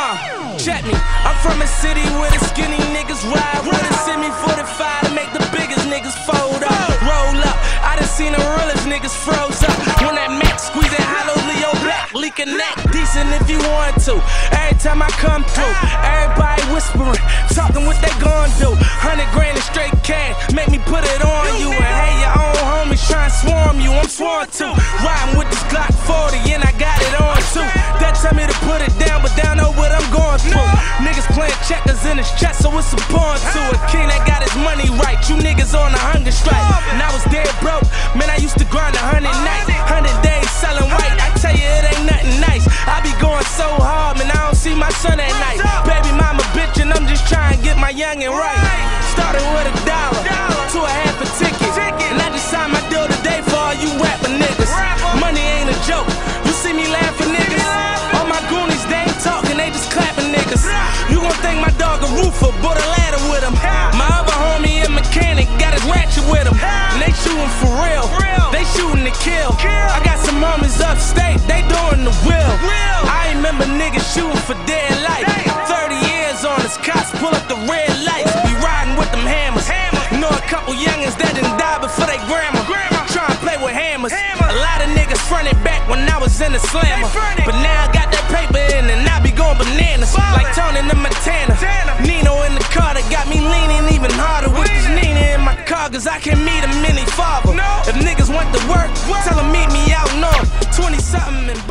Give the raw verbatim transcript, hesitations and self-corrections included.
Uh, check me. I'm from a city where the skinny niggas ride with a semi forty-five to make the biggest niggas fold up, roll up. I done seen the realest niggas froze up when that Mac squeezing hollow Leo Black, leaking neck decent if you want to. Every time I come through, everybody whispering, talking what they gon' do. Hundred grand in straight cash, make me put it on you. And hey, your own homies trying to swarm you. I'm sworn to riding with this Glock forty and I got it on too. That tell me to put it down, but down know what I'm going through. Niggas playing checkers in his chest, so it's a pawn to a king that got his money right. You niggas on a hunger strike, and I was dead broke. Man, I used to grind a hundred nights, hundred days selling white. I tell you, it ain't nothing nice. I be going so hard, man, I don't see my son at night. Baby mama bitch, and I'm just trying to get my youngin' right. Started with a dollar to a half a ticket, and I just signed my deal today for all you rapper niggas. Money ain't a joke. You see me laughing, niggas. All my goonies, they ain't talking, they just clapping niggas. You gon' think my dog a roofer, bought a ladder with him. My other homie a mechanic, got his ratchet with him. And they shooting for real, they shooting to kill. I got some homies upstate, they doing the will. I remember niggas shooting for dead life. Thirty years on us, cops pull up the red lights. Be riding with them hammers. Know a couple youngins that didn't die before they grandma. Trying to play with hammers. A lot of niggas fronted back when I was in the slammer, but now I got that paper in and I be going bananas like Tony and Montana. Nino in the car that got me leaning even harder with this Nina in my car, cause I can't meet him any father. If niggas want to work, tell them meet me out north, twenty something and